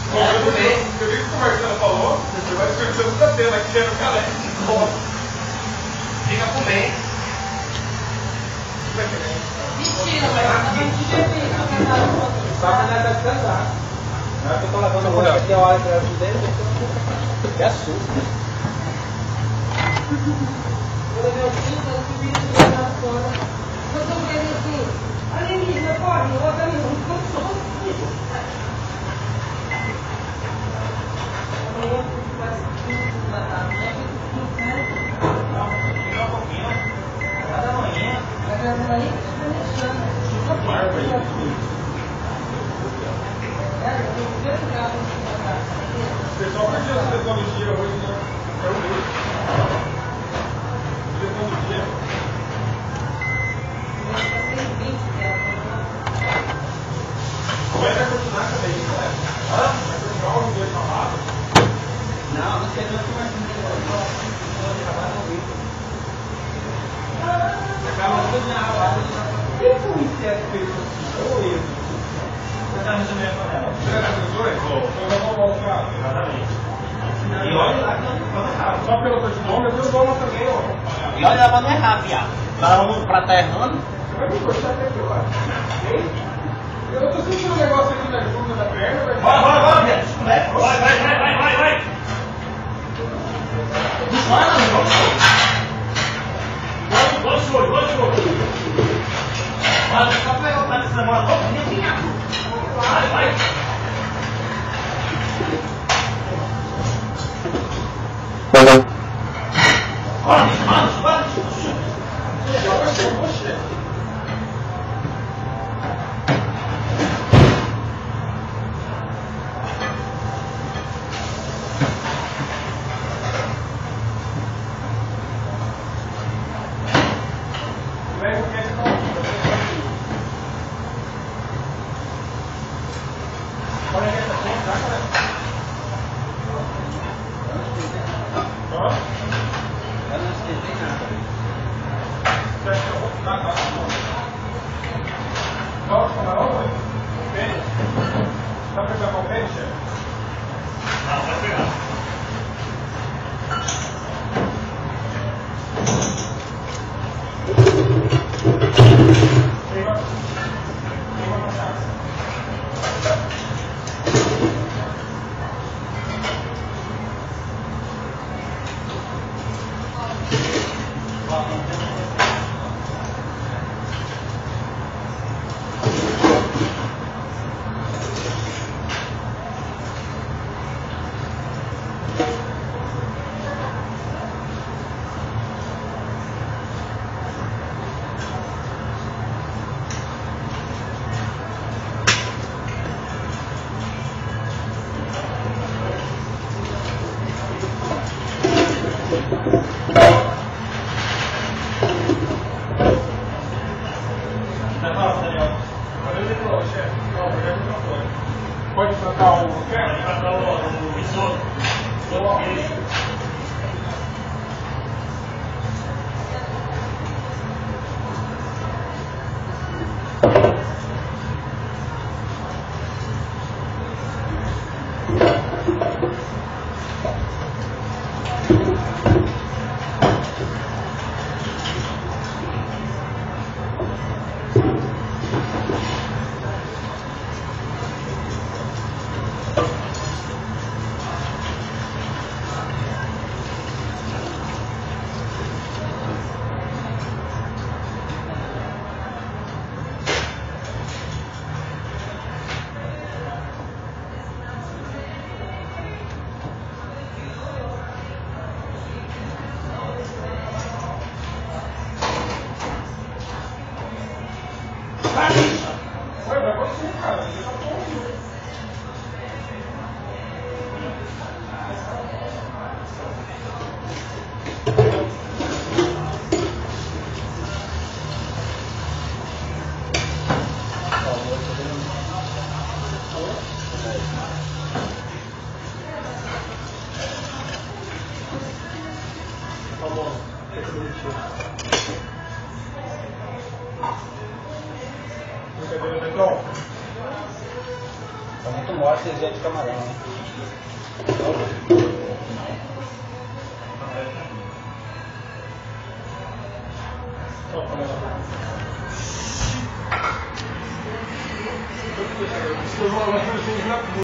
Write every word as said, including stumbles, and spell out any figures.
Eu vi que o Marcelo falou, você vai escrever muita tela aqui no calé. Fica comer. Mentira, mas Só quando ela vai descansar. Na hora que eu tô lavando a roupa aqui, eu olho pra ela dentro, que assusta. eu meu filho tá subindo lá fora. Eu tô vendo assim, alienígena, corre, outra não, não sou. Amanhã vai se matar. Não, fica um pouquinho. Cada manhã. Cada manhã tá deixando. Fica barba aí. O pessoal curtiu essa questão do dia hoje, né? É o mesmo. Questão do dia. Vai continuar também, né? Vai continuar os dois chamados? Não, não sei não que mais não trabalho no vídeo. Acaba tudo na aula. Por que foi o inseto que fez isso? Ou eu? Você está resumindo a panela? Você já pensou? Então já vou voltar. Exatamente. E olha lá que não é rápido. Só pelo teu nome, eu tenho nome também, ó. E olha lá, não é rápido, viado. Vamos pra terra errando. Você vai me gostar até aqui, ó. Eu tô sentindo um negócio aqui na junta da perna, mas... Vai, vai, vai, viado. Vai, vai, vai, vai, vai, vai. Não vai, não. Olha o choro, olha o choro. Olha, só pegar o cara dessa bola. Vai, vai. Olha, mano, vai. Pode trocar o... Pode trocar o risoto. Tá muito mostra e de camarão, né? Estou